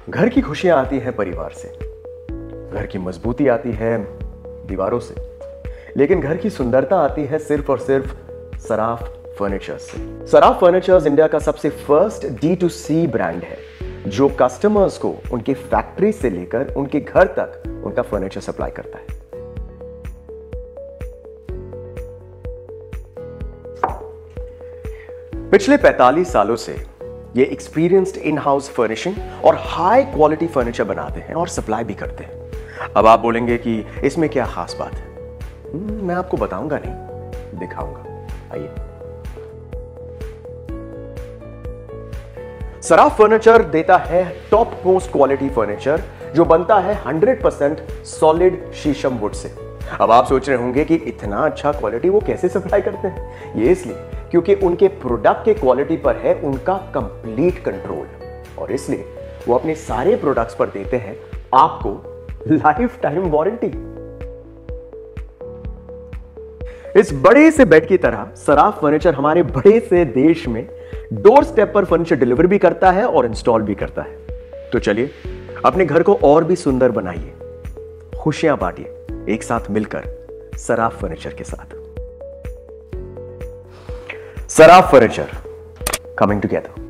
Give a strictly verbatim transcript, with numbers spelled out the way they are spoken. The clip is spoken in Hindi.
घर की खुशियां आती है परिवार से, घर की मजबूती आती है दीवारों से, लेकिन घर की सुंदरता आती है सिर्फ और सिर्फ सराफ फर्नीचर्स से। सराफ फर्नीचर्स इंडिया का सबसे first D to C brand है जो कस्टमर्स को उनके फैक्ट्री से लेकर उनके घर तक उनका फर्नीचर सप्लाई करता है। पिछले पैंतालीस सालों से ये एक्सपीरियंस्ड इन हाउस फर्निशिंग और हाई क्वालिटी फर्नीचर बनाते हैं और सप्लाई भी करते हैं। अब आप बोलेंगे कि इसमें क्या खास बात है। मैं आपको बताऊंगा नहीं, दिखाऊंगा। आइए। सराफ फर्नीचर देता है टॉप मोस्ट क्वालिटी फर्नीचर जो बनता है hundred percent solid sheesham wood से। अब आप सोच रहे होंगे कि इतना अच्छा क्वालिटी वो कैसे सप्लाई करते हैं। ये इसलिए क्योंकि उनके प्रोडक्ट के क्वालिटी पर है उनका कंप्लीट कंट्रोल, और इसलिए वो अपने सारे प्रोडक्ट्स पर देते हैं आपको लाइफ टाइम वारंटी। इस बड़े से बेड की तरह सराफ फर्नीचर हमारे बड़े से देश में डोर स्टेप पर फर्नीचर डिलीवर भी करता है और इंस्टॉल भी करता है। तो चलिए अपने घर को और भी सुंदर बनाइए, खुशियां बांटिए एक साथ मिलकर सराफ फर्नीचर के साथ। Saraf furniture, coming together.